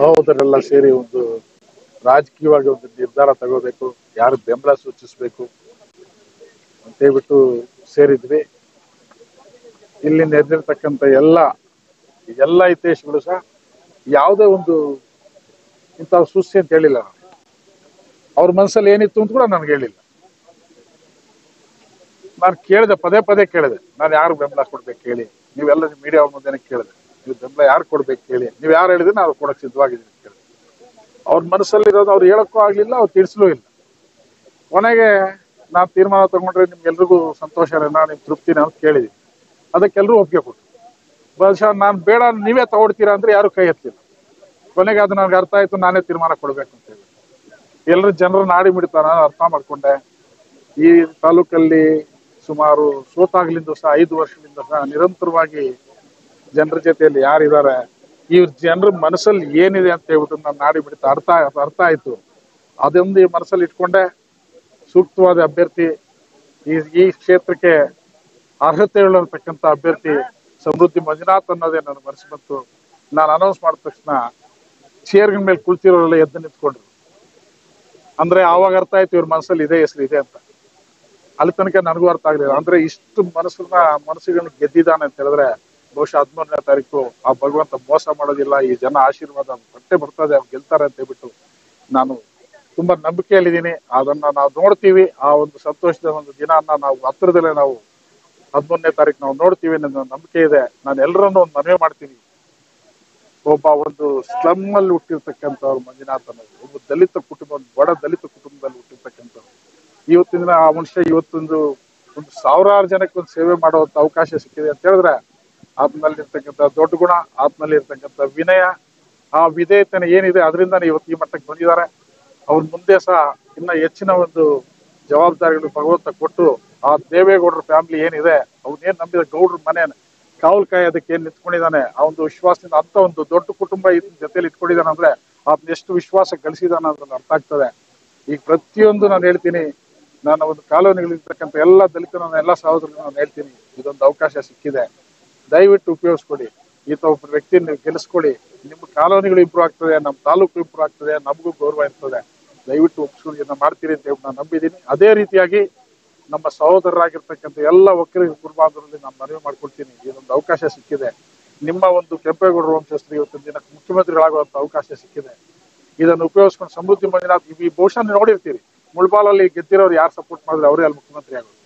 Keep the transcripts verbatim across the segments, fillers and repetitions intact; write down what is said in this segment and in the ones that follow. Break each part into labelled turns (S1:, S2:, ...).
S1: ಸಹೋದರೆಲ್ಲ ಸೇರಿ ಒಂದು ರಾಜಕೀಯವಾಗಿ ಒಂದು ನಿರ್ಧಾರ ತಗೋಬೇಕು, ಯಾರು ಬೆಂಬಲ ಸೂಚಿಸಬೇಕು ಅಂತ ಹೇಳ್ಬಿಟ್ಟು ಸೇರಿದ್ವಿ. ಇಲ್ಲಿ ನೆರೆದಿರ್ತಕ್ಕಂಥ ಎಲ್ಲ ಎಲ್ಲ ಹಿತೈಷಿಗಳು ಸಹ ಯಾವುದೇ ಒಂದು ಇಂಥ ಸುಸ್ತಿ ಅಂತ ಹೇಳಿಲ್ಲ. ಅವ್ರ ಮನಸ್ಸಲ್ಲಿ ಏನಿತ್ತು ಅಂತ ಕೂಡ ನನಗೆ ಹೇಳಿಲ್ಲ. ನಾನು ಕೇಳಿದೆ, ಪದೇ ಪದೇ ಕೇಳಿದೆ, ನಾನು ಯಾರು ಬೆಂಬಲ ಕೊಡ್ಬೇಕು ಹೇಳಿ, ನೀವೆಲ್ಲ ಮೀಡಿಯಾ ಮುಂದೆನೆ ಕೇಳಿದೆ, ನೀವು ಬೆಂಬಲ ಯಾರು ಕೊಡ್ಬೇಕು ಹೇಳಿ, ನೀವು ಯಾರು ಹೇಳಿದ್ರೆ ನಾವು ಕೊಡಕ್ಕೆ ಸಿದ್ಧವಾಗಿದ್ದೀನಿ ಅಂತ ಕೇಳಿದೆ. ಅವ್ರ ಮನಸ್ಸಲ್ಲಿರೋದು ಅವ್ರು ಹೇಳಕ್ಕೂ ಆಗ್ಲಿಲ್ಲ, ಅವ್ರು ತಿಳಿಸ್ಲೂ ಇಲ್ಲ. ಕೊನೆಗೆ ನಾನು ತೀರ್ಮಾನ ತಗೊಂಡ್ರೆ ನಿಮ್ಗೆಲ್ರಿಗೂ ಸಂತೋಷನೇನಾ, ನಿಮ್ ತೃಪ್ತಿನ ಅಂತ ಕೇಳಿದೀನಿ. ಅದಕ್ಕೆಲ್ಲರೂ ಒಪ್ಪಿಗೆ ಕೊಟ್ಟರು. ಬಹುಶಃ ನಾನು ಬೇಡ ನೀವೇ ತಗೊಳ್ತೀರಾ ಅಂದ್ರೆ ಯಾರು ಕೈ ಎತ್ತಿಲ್ಲ. ಕೊನೆಗೆ ಅದು ನನಗೆ ಅರ್ಥ ಆಯ್ತು, ನಾನೇ ತೀರ್ಮಾನ ಕೊಡ್ಬೇಕು ಅಂತ ಹೇಳಿ ಎಲ್ಲರೂ ಜನರು ನಾಡಿ ಮಿಡಿತಾರ ಅರ್ಥ ಮಾಡ್ಕೊಂಡೆ. ಈ ತಾಲೂಕಲ್ಲಿ ಸುಮಾರು ಸೋತಾಗ್ಲಿಂದ ಸಹ ಐದು ವರ್ಷದಿಂದ ಸಹ ನಿರಂತರವಾಗಿ ಜನರ ಜೊತೆಯಲ್ಲಿ ಯಾರಿದ್ದಾರೆ, ಇವ್ರ ಜನರ ಮನಸ್ಸಲ್ಲಿ ಏನಿದೆ ಅಂತ ಹೇಳ್ಬಿಟ್ಟು ನಾನು ನಾಡಿ ಬಿಡ್ತಾ ಅರ್ಥ ಅರ್ಥ ಆಯ್ತು. ಅದೊಂದು ಈ ಮನಸ್ಸಲ್ಲಿ ಇಟ್ಕೊಂಡೆ ಸೂಕ್ತವಾದ ಅಭ್ಯರ್ಥಿ, ಈ ಈ ಕ್ಷೇತ್ರಕ್ಕೆ ಅರ್ಹತೆ ಉಳ್ಳತಕ್ಕಂಥ ಅಭ್ಯರ್ಥಿ ಸಮೃದ್ಧಿ ಮಂಜುನಾಥ್ ಅನ್ನೋದೇ ನನ್ನ ಮನಸ್ಸು ಬಂತು. ನಾನು ಅನೌನ್ಸ್ ಮಾಡಿದ ತಕ್ಷಣ ಚೇರ್ಗಳ ಮೇಲೆ ಕುಳಿತಿರೋರೆಲ್ಲ ಎದ್ದು ನಿಂತ್ಕೊಂಡ್ರು. ಅಂದ್ರೆ ಆವಾಗ ಅರ್ಥ ಆಯ್ತು ಇವ್ರ ಮನಸ್ಸಲ್ಲಿ ಇದೇ ಹೆಸರು ಇದೆ ಅಂತ. ಅಲ್ಲಿ ತನಕ ನನಗೂ ಅರ್ಥ ಆಗ್ಲಿಲ್ಲ. ಅಂದ್ರೆ ಇಷ್ಟು ಮನಸ್ಸನ್ನ ಮನಸ್ಸುಗಳನ್ನ ಗೆದ್ದಿದ್ದಾನೆ ಅಂತ ಹೇಳಿದ್ರೆ ಬಹುಶಃ ಹದಿಮೂರನೇ ತಾರೀಕು ಆ ಭಗವಂತ ಮೋಸ ಮಾಡೋದಿಲ್ಲ, ಈ ಜನ ಆಶೀರ್ವಾದ ಬಟ್ಟೆ ಬರ್ತದೆ, ಅವ್ರು ಗೆಲ್ತಾರೆ ಅಂತ ಹೇಳ್ಬಿಟ್ಟು ನಾನು ತುಂಬಾ ನಂಬಿಕೆಯಲ್ಲಿದ್ದೀನಿ. ಅದನ್ನ ನಾವು ನೋಡ್ತೀವಿ. ಆ ಒಂದು ಸಂತೋಷದ ಒಂದು ದಿನನ್ನ ನಾವು ಹತ್ರದಲ್ಲೇ ನಾವು ಹದಿಮೂರನೇ ತಾರೀಕು ನಾವು ನೋಡ್ತೀವಿ ಅನ್ನೋ ನಂಬಿಕೆ ಇದೆ. ನಾನು ಎಲ್ಲರನ್ನೂ ಒಂದು ಮನವಿ ಮಾಡ್ತೀನಿ. ಒಬ್ಬ ಒಂದು ಸ್ಲಮ್ ಅಲ್ಲಿ ಹುಟ್ಟಿರ್ತಕ್ಕಂಥವ್ರು ಮಂಜುನಾಥ್ ಅನ್ನೋದು ಒಬ್ಬ ದಲಿತ ಕುಟುಂಬ, ಒಂದು ಬಡ ದಲಿತ ಕುಟುಂಬದಲ್ಲಿ ಹುಟ್ಟಿರ್ತಕ್ಕಂಥವ್ರು. ಇವತ್ತಿನ ದಿನ ಆ ಮನುಷ್ಯ ಇವತ್ತೊಂದು ಒಂದು ಸಾವಿರಾರು ಜನಕ್ಕೆ ಒಂದು ಸೇವೆ ಮಾಡುವಂತ ಅವಕಾಶ ಸಿಕ್ಕಿದೆ ಅಂತ ಹೇಳಿದ್ರೆ ಆತ್ಮನಲ್ಲಿ ಇರ್ತಕ್ಕಂಥ ದೊಡ್ಡ ಗುಣ, ಆತ್ಮಲ್ಲಿ ಇರ್ತಕ್ಕಂಥ ವಿನಯ, ಆ ವಿಧೇಯತನ ಏನಿದೆ ಅದರಿಂದಾನೇ ಇವತ್ತು ಈ ಮಟ್ಟಕ್ಕೆ ಬಂದಿದ್ದಾರೆ. ಅವ್ರ ಮುಂದೆ ಸಹ ಇನ್ನ ಹೆಚ್ಚಿನ ಒಂದು ಜವಾಬ್ದಾರಿಗಳು ಭಗವಂತ ಕೊಟ್ಟು ಆ ದೇವೇಗೌಡರ ಫ್ಯಾಮಿಲಿ ಏನಿದೆ, ಅವ್ನೇನ್ ನಂಬಿದ ಗೌಡ್ರ ಮನೆ ಕಾವಲ್ ಕಾಯೋದಕ್ಕೆ ಏನ್ ನಿಂತ್ಕೊಂಡಿದ್ದಾನೆ, ಆ ಒಂದು ವಿಶ್ವಾಸದಿಂದ ಅಂತ ಒಂದು ದೊಡ್ಡ ಕುಟುಂಬ ಇದನ್ನ ಜೊತೆಲಿ ಇಟ್ಕೊಂಡಿದ್ದಾನೆ ಅಂದ್ರೆ ಅದನ್ನ ಎಷ್ಟು ವಿಶ್ವಾಸ ಗಳಿಸಿದಾನ ಅದ್ರಲ್ಲಿ ಅರ್ಥ ಆಗ್ತದೆ. ಈಗ ಪ್ರತಿಯೊಂದು ನಾನು ಹೇಳ್ತೀನಿ, ನಾನು ಒಂದು ಕಾಲೋನಿಗಳಿರ್ತಕ್ಕಂಥ ಎಲ್ಲ ದಲಿತನ ಎಲ್ಲ ಸಹೋದರರು ನಾನು ಹೇಳ್ತೀನಿ, ಇದೊಂದು ಅವಕಾಶ ಸಿಕ್ಕಿದೆ, ದಯವಿಟ್ಟು ಉಪಯೋಗಿಸ್ಕೊಡಿ. ಈತ ಒಬ್ಬ ವ್ಯಕ್ತಿ ನೀವು ಗೆಲ್ಲಿಸ್ಕೊಡಿ, ನಿಮ್ಮ ಕಾಲೋನಿಗಳು ಇಂಪ್ರೂವ್ ಆಗ್ತದೆ, ನಮ್ಮ ತಾಲೂಕು ಇಂಪ್ರೂವ್ ಆಗ್ತದೆ, ನಮಗೂ ಗೌರವ ಇರ್ತದೆ. ದಯವಿಟ್ಟು ಒಪ್ಪಿಸ್ಕೊಂಡು ಇದನ್ನ ಮಾಡ್ತೀರಿ ಅಂತ ಹೇಳಿ ನಾನು ನಂಬಿದ್ದೀನಿ. ಅದೇ ರೀತಿಯಾಗಿ ನಮ್ಮ ಸಹೋದರರಾಗಿರ್ತಕ್ಕಂಥ ಎಲ್ಲ ಒಕ್ಕಲಿಗ ಕುರುಬಾಂಧವರಲ್ಲಿ ನಾನು ಮನವಿ ಮಾಡ್ಕೊಳ್ತೀನಿ, ಇದೊಂದು ಅವಕಾಶ ಸಿಕ್ಕಿದೆ. ನಿಮ್ಮ ಒಂದು ಕೆಂಪೇಗೌಡರ ವಂಶಸ್ಥರು ಇವತ್ತಿನ ದಿನ ಮುಖ್ಯಮಂತ್ರಿಗಳಾಗುವಂತ ಅವಕಾಶ ಸಿಕ್ಕಿದೆ. ಇದನ್ನು ಉಪಯೋಗಿಸ್ಕೊಂಡು ಸಮೃದ್ಧಿ ಮಂಜುನಾಥ್ ಈ ಬಹುಶಃ ನೋಡಿರ್ತೀರಿ, ಮುಳ್ಬಾಲಲ್ಲಿ ಗೆದ್ದಿರೋರು ಯಾರು ಸಪೋರ್ಟ್ ಮಾಡಿದ್ರೆ ಅವರೇ ಅಲ್ಲಿ ಮುಖ್ಯಮಂತ್ರಿ ಆಗೋದು.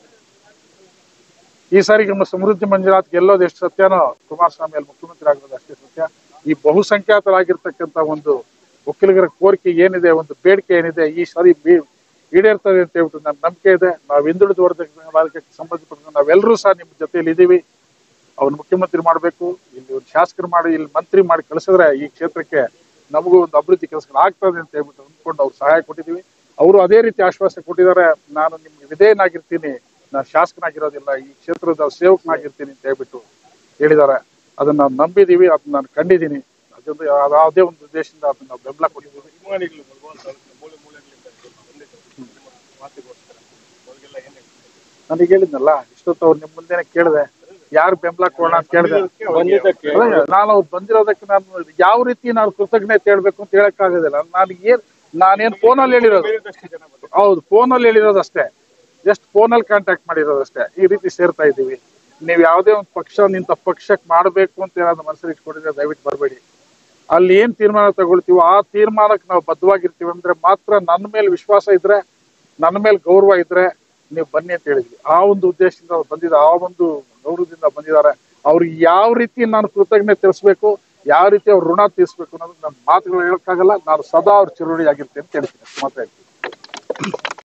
S1: ಈ ಸಾರಿ ನಮ್ಮ ಸಮೃದ್ಧಿ ಮಂಜುನಾಥ್ ಗೆಲ್ಲೋದು ಎಷ್ಟು ಸತ್ಯನೋ ಕುಮಾರಸ್ವಾಮಿ ಅಲ್ಲಿ ಮುಖ್ಯಮಂತ್ರಿ ಆಗೋದು ಅಷ್ಟೇ ಸತ್ಯ. ಈ ಬಹುಸಂಖ್ಯಾತರಾಗಿರ್ತಕ್ಕಂಥ ಒಂದು ಒಕ್ಕಲಿಗರ ಕೋರಿಕೆ ಏನಿದೆ, ಒಂದು ಬೇಡಿಕೆ ಏನಿದೆ, ಈ ಸಾರಿ ಈಡೇರ್ತದೆ ಅಂತ ಹೇಳ್ಬಿಟ್ಟು ನನ್ನ ನಂಬಿಕೆ ಇದೆ. ನಾವು ಹಿಂದುಳಿದ ವರ್ಗಕ್ಕೆ ಸಂಬಂಧಪಟ್ಟ ನಾವೆಲ್ಲರೂ ಸಹ ನಿಮ್ಮ ಜೊತೆಯಲ್ಲಿ ಇದ್ದೀವಿ. ಅವ್ರು ಮುಖ್ಯಮಂತ್ರಿ ಮಾಡಬೇಕು, ಇಲ್ಲಿ ಒಂದು ಶಾಸಕರು ಮಾಡಿ ಇಲ್ಲಿ ಮಂತ್ರಿ ಮಾಡಿ ಕಳಿಸಿದ್ರೆ ಈ ಕ್ಷೇತ್ರಕ್ಕೆ ನಮಗೂ ಒಂದು ಅಭಿವೃದ್ಧಿ ಕೆಲಸಗಳು ಆಗ್ತದೆ ಅಂತ ಹೇಳ್ಬಿಟ್ಟು ಅಂದ್ಕೊಂಡು ಅವ್ರು ಸಹಾಯ ಕೊಟ್ಟಿದ್ದೀವಿ. ಅವರು ಅದೇ ರೀತಿ ಆಶ್ವಾಸ ಕೊಟ್ಟಿದ್ದಾರೆ, ನಾನು ನಿಮ್ಗೆ ವಿಧೇಯನಾಗಿರ್ತೀನಿ, ನಾನು ಶಾಸಕನಾಗಿರೋದಿಲ್ಲ, ಈ ಕ್ಷೇತ್ರದ ಸೇವಕನಾಗಿರ್ತೀನಿ ಅಂತ ಹೇಳ್ಬಿಟ್ಟು ಹೇಳಿದ್ದಾರೆ. ಅದನ್ನ ನಾವು ನಂಬಿದೀವಿ, ಅದನ್ನ ನಾನು ಕಂಡಿದ್ದೀನಿ. ಅದೊಂದು ಯಾವುದೇ ಒಂದು ಉದ್ದೇಶದಿಂದ ಅದನ್ನ ನಾವು ಬೆಂಬಲ ಕೊಟ್ಟಿದ್ದೀವಿ. ನನಗೆ ಹೇಳಿದ್ನಲ್ಲ ಇಷ್ಟೊತ್ತು ಅವ್ರು ನಿಮ್ ಮುಂದೆನೆ ಕೇಳಿದೆ, ಯಾರು ಬೆಂಬಲ ಕೊಡೋಣ ಅಂತ ಕೇಳಿದೆ. ನಾನು ಅವ್ರು ಬಂದಿರೋದಕ್ಕೆ ನಾನು ಯಾವ ರೀತಿ ನಾನು ಕೃತಜ್ಞತೆ ಹೇಳ್ಬೇಕು ಅಂತ ಹೇಳಕ್ ಆಗೋದಿಲ್ಲ. ನಾನು ಏನ್ ನಾನೇನ್ ಫೋನಲ್ಲಿ ಹೇಳಿರೋದು, ಹೌದು ಫೋನಲ್ಲಿ ಹೇಳಿರೋದು ಅಷ್ಟೇ, ಜಸ್ಟ್ ಫೋನಲ್ಲಿ ಕಾಂಟ್ಯಾಕ್ಟ್ ಮಾಡಿರೋದು ಅಷ್ಟೇ. ಈ ರೀತಿ ಸೇರ್ತಾ ಇದ್ದೀವಿ. ನೀವು ಯಾವುದೇ ಒಂದು ಪಕ್ಷ ನಿಂತ ಪಕ್ಷಕ್ಕೆ ಮಾಡಬೇಕು ಅಂತ ಏನಾದ್ರು ಮನಸ್ಸಲ್ಲಿ ಇಟ್ಕೊಂಡಿದ್ರೆ ದಯವಿಟ್ಟು ಬರಬೇಡಿ. ಅಲ್ಲಿ ಏನ್ ತೀರ್ಮಾನ ತಗೊಳ್ತೀವೋ ಆ ತೀರ್ಮಾನಕ್ಕೆ ನಾವು ಬದ್ಧವಾಗಿರ್ತೀವಿ ಅಂದ್ರೆ ಮಾತ್ರ ನನ್ನ ಮೇಲೆ ವಿಶ್ವಾಸ ಇದ್ರೆ, ನನ್ನ ಮೇಲೆ ಗೌರವ ಇದ್ರೆ ನೀವು ಬನ್ನಿ ಅಂತ ಹೇಳಿದ್ವಿ. ಆ ಒಂದು ಉದ್ದೇಶದಿಂದ ಅವ್ರು ಬಂದಿದ್ದ, ಆ ಒಂದು ಗೌರವದಿಂದ ಬಂದಿದ್ದಾರೆ. ಅವ್ರಿಗೆ ಯಾವ ರೀತಿ ನಾನು ಕೃತಜ್ಞತೆ ತಿಳಿಸ್ಬೇಕು, ಯಾವ ರೀತಿ ಅವ್ರ ಋಣ ತೀರಿಸ್ಬೇಕು ಅನ್ನೋದು ನನ್ನ ಮಾತುಗಳು ಹೇಳಕ್ಕಾಗಲ್ಲ. ನಾನು ಸದಾ ಅವ್ರ ಚಿರುಣಿ ಆಗಿರ್ತೇನೆ ಅಂತ ಹೇಳ್ತೀನಿ. ಮಾತಾಡ್ತೀನಿ.